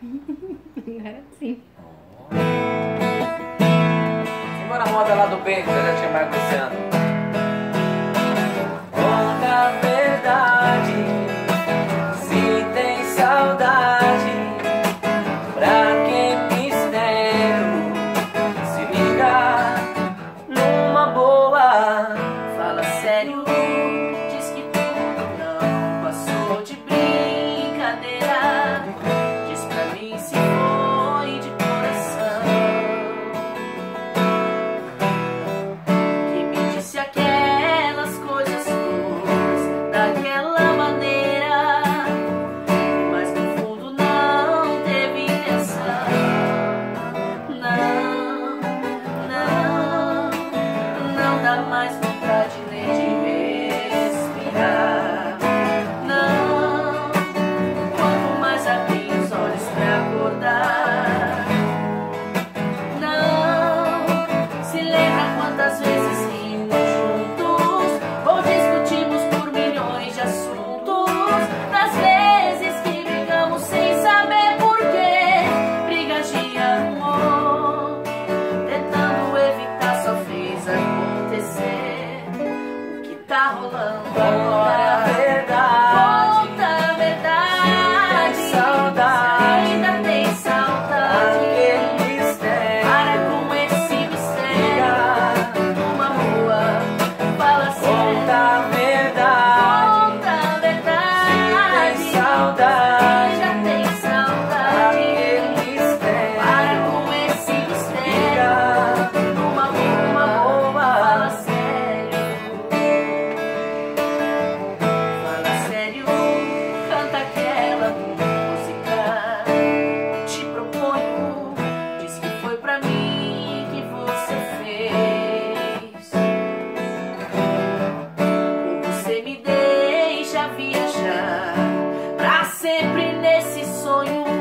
Agora sim. Simbora a moda lá do Bento, já tinha mais Luciano. Conta a verdade, se tem saudade, pra que mistério? Se liga numa boa, Fala sério, diz que tudo não passou de brincadeira. Diz pra mim se foi de coração, que me disse aquelas coisas todas daquela maneira, mas no fundo não teve intenção. Não, não, não dá mais vontade nem de respirar. Não, quanto mais abrir os olhos pra acordar. Não, se lembra quantas vezes rimos juntos ou discutimos por milhões de assuntos, das vezes que brigamos sem saber porquê, brigas de amor, tentando evitar só fez acontecer o que tá rolando agora. Conta a verdade, se tem saudade, ainda tem saudade. aquele mistério. Para com esse mistério, uma boa, fala sério. Conta a verdade, Conta a verdade, se tem saudade, já tem saudade. aquele mistério. Para com esse mistério, uma boa, fala sério. Fala sério, canta aquela música. Te proponho, diz que foi pra mim que você fez. Ou você me deixa viajar pra sempre nesse sonho